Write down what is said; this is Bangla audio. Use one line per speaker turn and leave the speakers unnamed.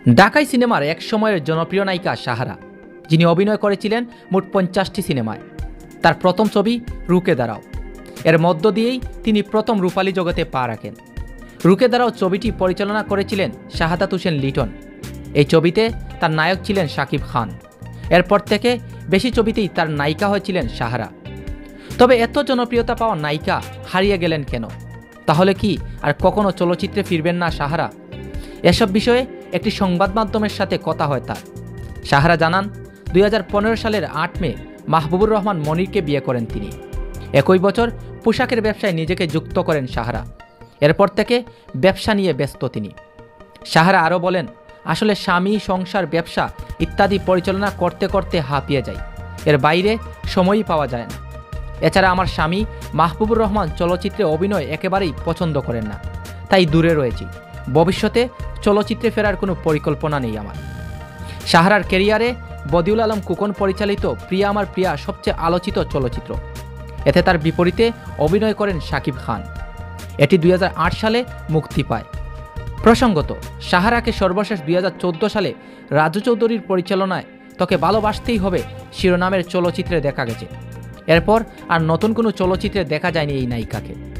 ঢাকাই সিনেমার এক সময়ের জনপ্রিয় নায়িকা সাহারা, যিনি অভিনয় করেছিলেন মোট 50টি সিনেমায়। তার প্রথম ছবি রুকে দাঁড়াও, এর মধ্য দিয়েই তিনি প্রথম রূপালী জগতে পা রাখেন। রুকে দাঁড়াও ছবিটি পরিচালনা করেছিলেন শাহাদাত হোসেন লিটন। এই ছবিতে তার নায়ক ছিলেন শাকিব খান। এরপর থেকে বেশি ছবিতেই তার নায়িকা হয়েছিলেন সাহারা। তবে এত জনপ্রিয়তা পাওয়া নায়িকা হারিয়ে গেলেন কেন? তাহলে কি আর কখনো চলচ্চিত্রে ফিরবেন না সাহারা? এসব বিষয়ে একটি সংবাদ মাধ্যমের সাথে কথা হয় তার। সাহারা জানান, 2015 সালের 8 মে মাহবুবুর রহমান মনিরকে বিয়ে করেন তিনি। একই বছর পোশাকের ব্যবসায় নিজেকে যুক্ত করেন সাহারা। এরপর থেকে ব্যবসা নিয়ে ব্যস্ত তিনি। সাহারা আরও বলেন, আসলে স্বামী, সংসার, ব্যবসা ইত্যাদি পরিচালনা করতে করতে হাঁপিয়ে যায়। এর বাইরে সময়ই পাওয়া যায় না। এছাড়া আমার স্বামী মাহবুবুর রহমান চলচ্চিত্রে অভিনয় একেবারেই পছন্দ করেন না, তাই দূরে রয়েছি। ভবিষ্যতে চলচ্চিত্রে ফেরার কোনো পরিকল্পনা নেই আমার। সাহারার ক্যারিয়ারে বদিউল আলম কুকন পরিচালিত প্রিয়া আমার প্রিয়া সবচেয়ে আলোচিত চলচ্চিত্র। এতে তার বিপরীতে অভিনয় করেন শাকিব খান। এটি 2008 সালে মুক্তি পায়। প্রসঙ্গত, সাহারাকে সর্বশেষ 2014 সালে রাজু চৌধুরীর পরিচালনায় তোকে ভালোবাসতেই হবে শিরোনামের চলচ্চিত্রে দেখা গেছে। এরপর আর নতুন কোনো চলচ্চিত্রে দেখা যায়নি এই নায়িকাকে।